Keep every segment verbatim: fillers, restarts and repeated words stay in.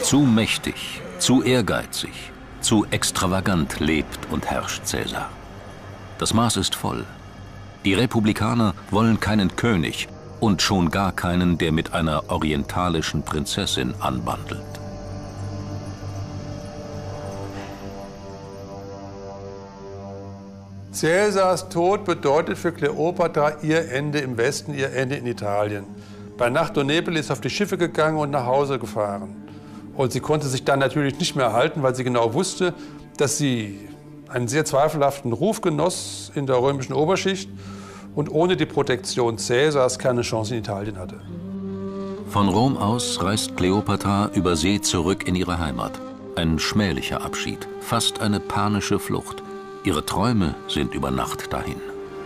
Zu mächtig, zu ehrgeizig, zu extravagant lebt und herrscht Cäsar. Das Maß ist voll. Die Republikaner wollen keinen König und schon gar keinen, der mit einer orientalischen Prinzessin anbandelt. Cäsars Tod bedeutet für Kleopatra ihr Ende im Westen, ihr Ende in Italien. Bei Nacht und Nebel ist auf die Schiffe gegangen und nach Hause gefahren. Und sie konnte sich dann natürlich nicht mehr halten, weil sie genau wusste, dass sie einen sehr zweifelhaften Ruf genoss in der römischen Oberschicht und ohne die Protektion Cäsars keine Chance in Italien hatte. Von Rom aus reist Kleopatra über See zurück in ihre Heimat. Ein schmählicher Abschied, fast eine panische Flucht. Ihre Träume sind über Nacht dahin.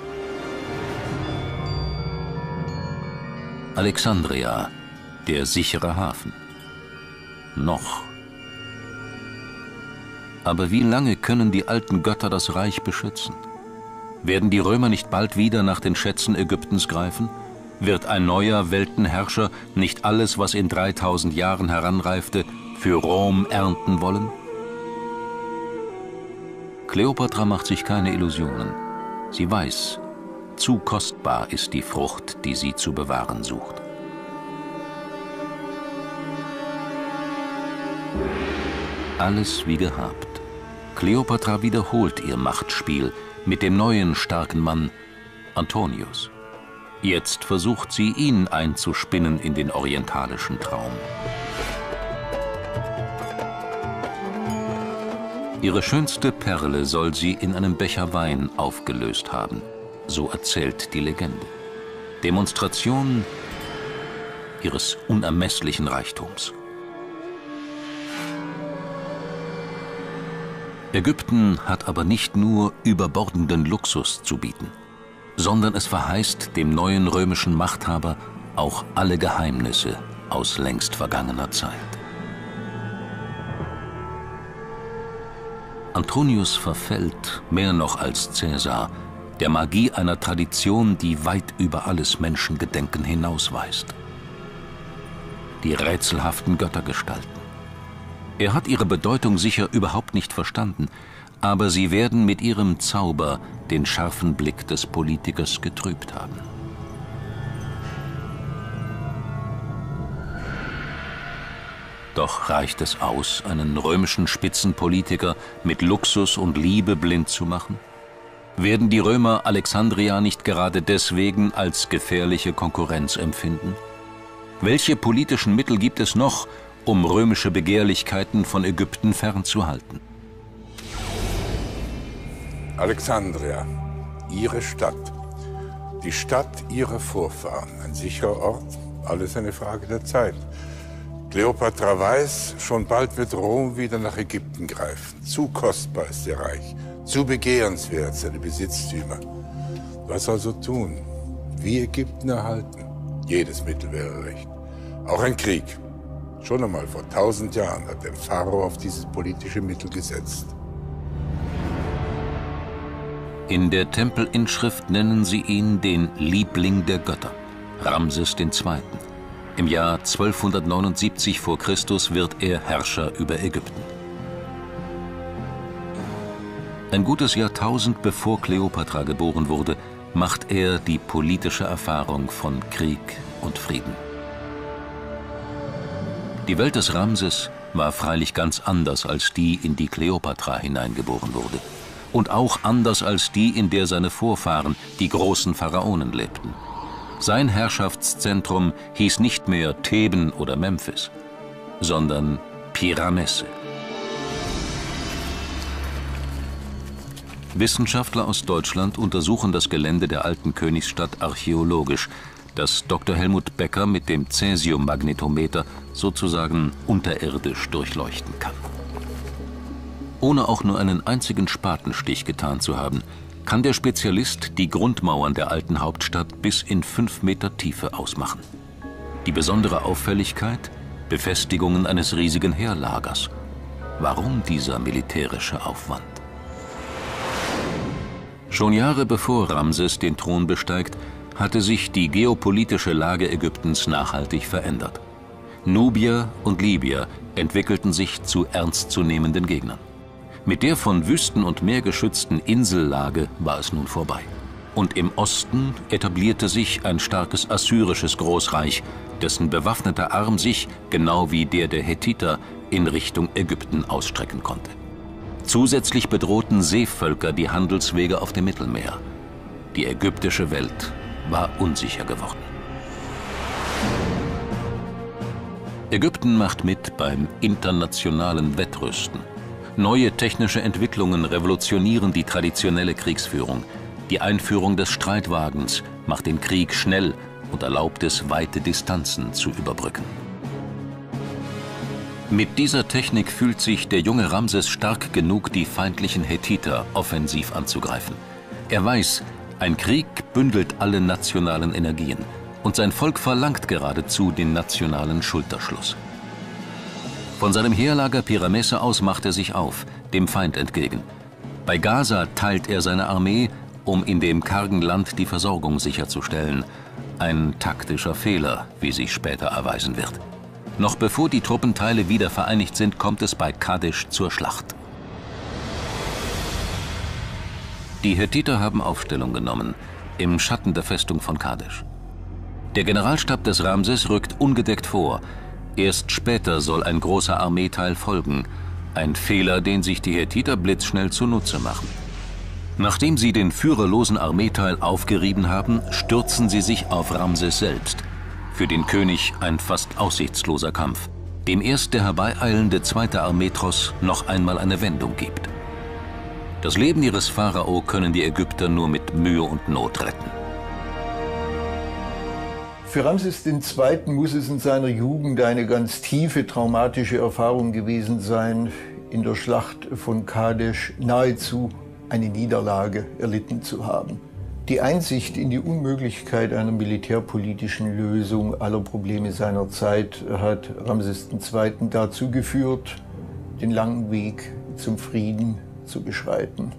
Alexandria, der sichere Hafen. Noch. Aber wie lange können die alten Götter das Reich beschützen? Werden die Römer nicht bald wieder nach den Schätzen Ägyptens greifen? Wird ein neuer Weltenherrscher nicht alles, was in dreitausend Jahren heranreifte, für Rom ernten wollen? Kleopatra macht sich keine Illusionen. Sie weiß, zu kostbar ist die Frucht, die sie zu bewahren sucht. Alles wie gehabt. Kleopatra wiederholt ihr Machtspiel mit dem neuen starken Mann Antonius. Jetzt versucht sie, ihn einzuspinnen in den orientalischen Traum. Ihre schönste Perle soll sie in einem Becher Wein aufgelöst haben. So erzählt die Legende. Demonstration ihres unermesslichen Reichtums. Ägypten hat aber nicht nur überbordenden Luxus zu bieten, sondern es verheißt dem neuen römischen Machthaber auch alle Geheimnisse aus längst vergangener Zeit. Antonius verfällt, mehr noch als Cäsar, der Magie einer Tradition, die weit über alles Menschengedenken hinausweist. Die rätselhaften Göttergestalten. Er hat ihre Bedeutung sicher überhaupt nicht verstanden, aber sie werden mit ihrem Zauber den scharfen Blick des Politikers getrübt haben. Doch reicht es aus, einen römischen Spitzenpolitiker mit Luxus und Liebe blind zu machen? Werden die Römer Alexandria nicht gerade deswegen als gefährliche Konkurrenz empfinden? Welche politischen Mittel gibt es noch, um römische Begehrlichkeiten von Ägypten fernzuhalten? Alexandria, ihre Stadt, die Stadt ihrer Vorfahren, ein sicherer Ort, alles eine Frage der Zeit. Kleopatra weiß, schon bald wird Rom wieder nach Ägypten greifen. Zu kostbar ist ihr Reich, zu begehrenswert seine Besitztümer. Was also tun? Wie Ägypten erhalten? Jedes Mittel wäre recht. Auch ein Krieg. Schon einmal vor tausend Jahren hat der Pharao auf dieses politische Mittel gesetzt. In der Tempelinschrift nennen sie ihn den Liebling der Götter, Ramses der Zweite. Im Jahr zwölfhundertneunundsiebzig vor Christus wird er Herrscher über Ägypten. Ein gutes Jahrtausend bevor Kleopatra geboren wurde, macht er die politische Erfahrung von Krieg und Frieden. Die Welt des Ramses war freilich ganz anders als die, in die Kleopatra hineingeboren wurde. Und auch anders als die, in der seine Vorfahren, die großen Pharaonen, lebten. Sein Herrschaftszentrum hieß nicht mehr Theben oder Memphis, sondern Pyramesse. Wissenschaftler aus Deutschland untersuchen das Gelände der alten Königsstadt archäologisch, das Doktor Helmut Becker mit dem Cäsiummagnetometer sozusagen unterirdisch durchleuchten kann. Ohne auch nur einen einzigen Spatenstich getan zu haben, kann der Spezialist die Grundmauern der alten Hauptstadt bis in fünf Meter Tiefe ausmachen. Die besondere Auffälligkeit? Befestigungen eines riesigen Heerlagers. Warum dieser militärische Aufwand? Schon Jahre bevor Ramses den Thron besteigt, hatte sich die geopolitische Lage Ägyptens nachhaltig verändert. Nubier und Libyer entwickelten sich zu ernstzunehmenden Gegnern. Mit der von Wüsten und Meer geschützten Insellage war es nun vorbei. Und im Osten etablierte sich ein starkes assyrisches Großreich, dessen bewaffneter Arm sich, genau wie der der Hethiter, in Richtung Ägypten ausstrecken konnte. Zusätzlich bedrohten Seevölker die Handelswege auf dem Mittelmeer. Die ägyptische Welt war unsicher geworden. Ägypten macht mit beim internationalen Wettrüsten. Neue technische Entwicklungen revolutionieren die traditionelle Kriegsführung. Die Einführung des Streitwagens macht den Krieg schnell und erlaubt es, weite Distanzen zu überbrücken. Mit dieser Technik fühlt sich der junge Ramses stark genug, die feindlichen Hethiter offensiv anzugreifen. Er weiß, ein Krieg bündelt alle nationalen Energien und sein Volk verlangt geradezu den nationalen Schulterschluss. Von seinem Heerlager Pyramesse aus macht er sich auf, dem Feind entgegen. Bei Gaza teilt er seine Armee, um in dem kargen Land die Versorgung sicherzustellen. Ein taktischer Fehler, wie sich später erweisen wird. Noch bevor die Truppenteile wieder vereinigt sind, kommt es bei Kadesh zur Schlacht. Die Hethiter haben Aufstellung genommen, im Schatten der Festung von Kadesh. Der Generalstab des Ramses rückt ungedeckt vor. Erst später soll ein großer Armeeteil folgen. Ein Fehler, den sich die Hethiter blitzschnell zunutze machen. Nachdem sie den führerlosen Armeeteil aufgerieben haben, stürzen sie sich auf Ramses selbst. Für den König ein fast aussichtsloser Kampf, dem erst der herbeieilende zweite Armeetross noch einmal eine Wendung gibt. Das Leben ihres Pharao können die Ägypter nur mit Mühe und Not retten. Für Ramses der Zweite muss es in seiner Jugend eine ganz tiefe traumatische Erfahrung gewesen sein, in der Schlacht von Kadesh nahezu eine Niederlage erlitten zu haben. Die Einsicht in die Unmöglichkeit einer militärpolitischen Lösung aller Probleme seiner Zeit hat Ramses der Zweite dazu geführt, den langen Weg zum Frieden zu beschreiten.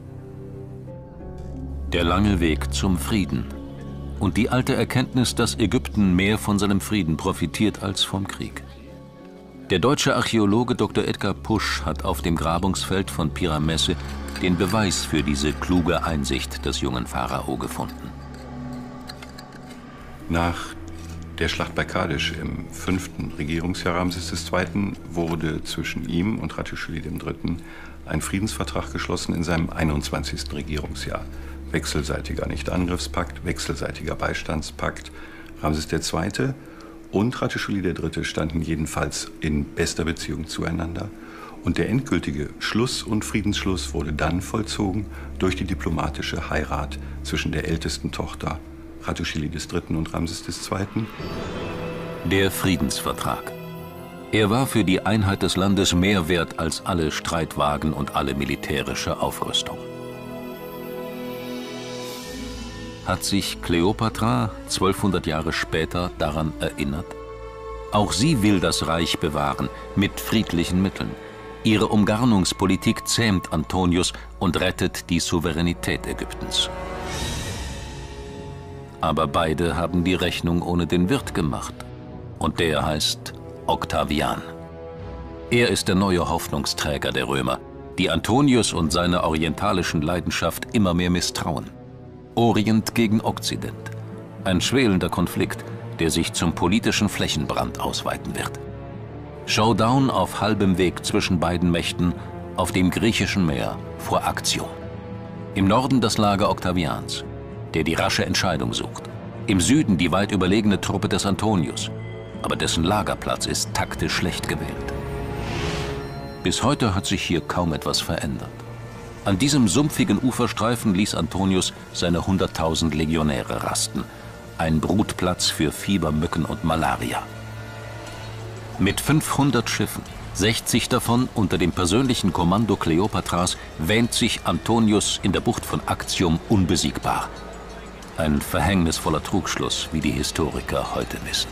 Der lange Weg zum Frieden. Und die alte Erkenntnis, dass Ägypten mehr von seinem Frieden profitiert als vom Krieg. Der deutsche Archäologe Doktor Edgar Pusch hat auf dem Grabungsfeld von Pyramesse den Beweis für diese kluge Einsicht des jungen Pharao gefunden. Nach der Schlacht bei Kadesh im fünften Regierungsjahr Ramses der Zweite wurde zwischen ihm und Hatschepsut der Dritte ein Friedensvertrag geschlossen in seinem einundzwanzigsten Regierungsjahr. Wechselseitiger Nichtangriffspakt, wechselseitiger Beistandspakt. Ramses der Zweite und Hatschepsut der Dritte standen jedenfalls in bester Beziehung zueinander. Und der endgültige Schluss und Friedensschluss wurde dann vollzogen durch die diplomatische Heirat zwischen der ältesten Tochter Hatschepsut des Dritten und Ramses des Zweiten. Der Friedensvertrag. Er war für die Einheit des Landes mehr wert als alle Streitwagen und alle militärische Aufrüstung. Hat sich Kleopatra zwölfhundert Jahre später daran erinnert? Auch sie will das Reich bewahren, mit friedlichen Mitteln. Ihre Umgarnungspolitik zähmt Antonius und rettet die Souveränität Ägyptens. Aber beide haben die Rechnung ohne den Wirt gemacht. Und der heißt Octavian. Er ist der neue Hoffnungsträger der Römer, die Antonius und seiner orientalischen Leidenschaft immer mehr misstrauen. Orient gegen Okzident. Ein schwelender Konflikt, der sich zum politischen Flächenbrand ausweiten wird. Showdown auf halbem Weg zwischen beiden Mächten auf dem griechischen Meer vor Actium. Im Norden das Lager Octavians, der die rasche Entscheidung sucht. Im Süden die weit überlegene Truppe des Antonius, aber dessen Lagerplatz ist taktisch schlecht gewählt. Bis heute hat sich hier kaum etwas verändert. An diesem sumpfigen Uferstreifen ließ Antonius seine hunderttausend Legionäre rasten. Ein Brutplatz für Fiebermücken und Malaria. Mit fünfhundert Schiffen, sechzig davon unter dem persönlichen Kommando Kleopatras, wähnt sich Antonius in der Bucht von Actium unbesiegbar. Ein verhängnisvoller Trugschluss, wie die Historiker heute wissen.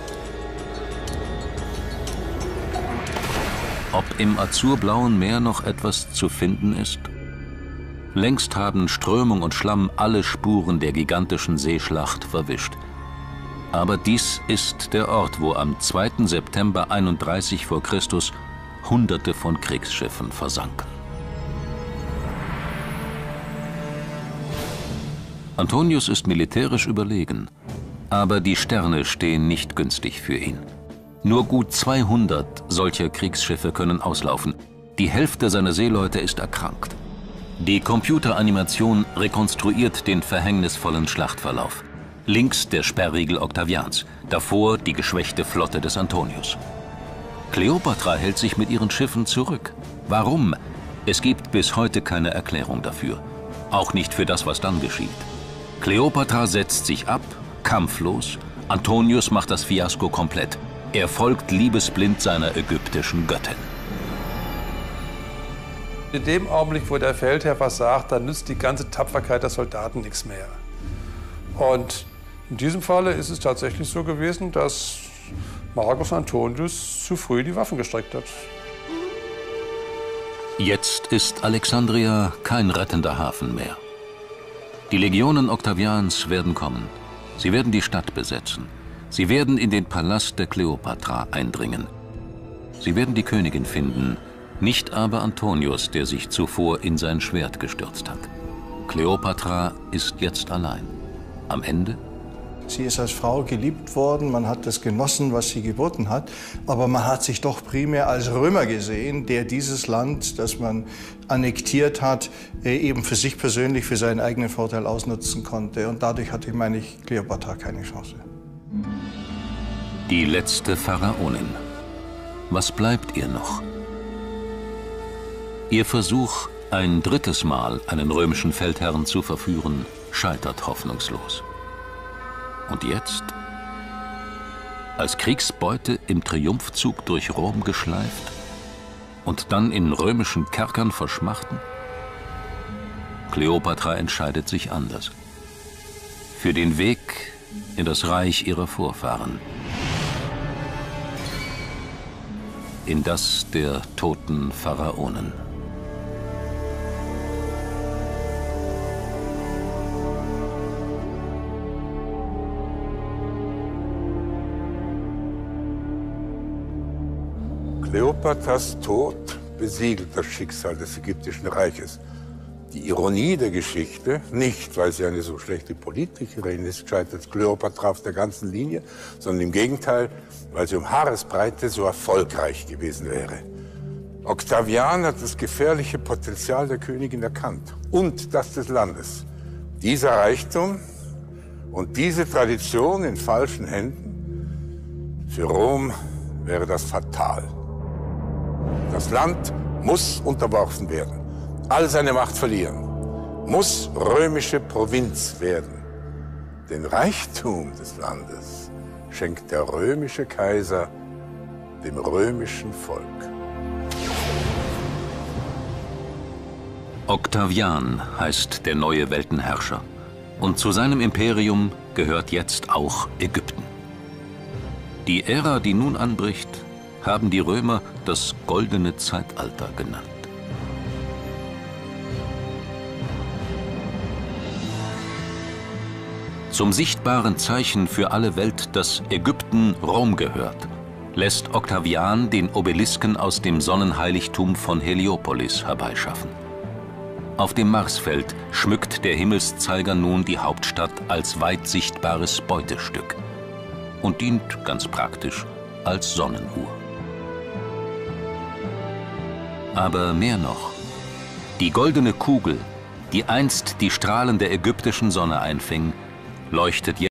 Ob im azurblauen Meer noch etwas zu finden ist? Längst haben Strömung und Schlamm alle Spuren der gigantischen Seeschlacht verwischt. Aber dies ist der Ort, wo am zweiten September einunddreißig vor Christus Hunderte von Kriegsschiffen versanken. Antonius ist militärisch überlegen, aber die Sterne stehen nicht günstig für ihn. Nur gut zweihundert solcher Kriegsschiffe können auslaufen. Die Hälfte seiner Seeleute ist erkrankt. Die Computeranimation rekonstruiert den verhängnisvollen Schlachtverlauf. Links der Sperrriegel Octavians, davor die geschwächte Flotte des Antonius. Kleopatra hält sich mit ihren Schiffen zurück. Warum? Es gibt bis heute keine Erklärung dafür. Auch nicht für das, was dann geschieht. Kleopatra setzt sich ab, kampflos. Antonius macht das Fiasko komplett. Er folgt liebesblind seiner ägyptischen Göttin. In dem Augenblick, wo der Feldherr versagt, dann nützt die ganze Tapferkeit der Soldaten nichts mehr. Und in diesem Falle ist es tatsächlich so gewesen, dass Marcus Antonius zu früh die Waffen gestreckt hat. Jetzt ist Alexandria kein rettender Hafen mehr. Die Legionen Octavians werden kommen. Sie werden die Stadt besetzen. Sie werden in den Palast der Kleopatra eindringen. Sie werden die Königin finden, nicht aber Antonius, der sich zuvor in sein Schwert gestürzt hat. Kleopatra ist jetzt allein. Am Ende? Sie ist als Frau geliebt worden, man hat das genossen, was sie geboten hat, aber man hat sich doch primär als Römer gesehen, der dieses Land, das man annektiert hat, eben für sich persönlich, für seinen eigenen Vorteil ausnutzen konnte. Und dadurch hatte, meine ich, Kleopatra keine Chance. Die letzte Pharaonin. Was bleibt ihr noch? Ihr Versuch, ein drittes Mal einen römischen Feldherrn zu verführen, scheitert hoffnungslos. Und jetzt? Als Kriegsbeute im Triumphzug durch Rom geschleift und dann in römischen Kerkern verschmachten? Kleopatra entscheidet sich anders. Für den Weg in das Reich ihrer Vorfahren. In das der toten Pharaonen. Kleopatras Tod besiegelt das Schicksal des ägyptischen Reiches. Die Ironie der Geschichte, nicht weil sie eine so schlechte Politikerin ist, scheitert Kleopatra auf der ganzen Linie, sondern im Gegenteil, weil sie um Haaresbreite so erfolgreich gewesen wäre. Octavian hat das gefährliche Potenzial der Königin erkannt und das des Landes. Dieser Reichtum und diese Tradition in falschen Händen, für Rom wäre das fatal. Das Land muss unterworfen werden, all seine Macht verlieren, muss römische Provinz werden. Den Reichtum des Landes schenkt der römische Kaiser dem römischen Volk. Octavian heißt der neue Weltenherrscher. Und zu seinem Imperium gehört jetzt auch Ägypten. Die Ära, die nun anbricht, haben die Römer das Goldene Zeitalter genannt. Zum sichtbaren Zeichen für alle Welt, dass Ägypten Rom gehört, lässt Octavian den Obelisken aus dem Sonnenheiligtum von Heliopolis herbeischaffen. Auf dem Marsfeld schmückt der Himmelszeiger nun die Hauptstadt als weit sichtbares Beutestück und dient ganz praktisch als Sonnenuhr. Aber mehr noch. Die goldene Kugel, die einst die Strahlen der ägyptischen Sonne einfing, leuchtet jetzt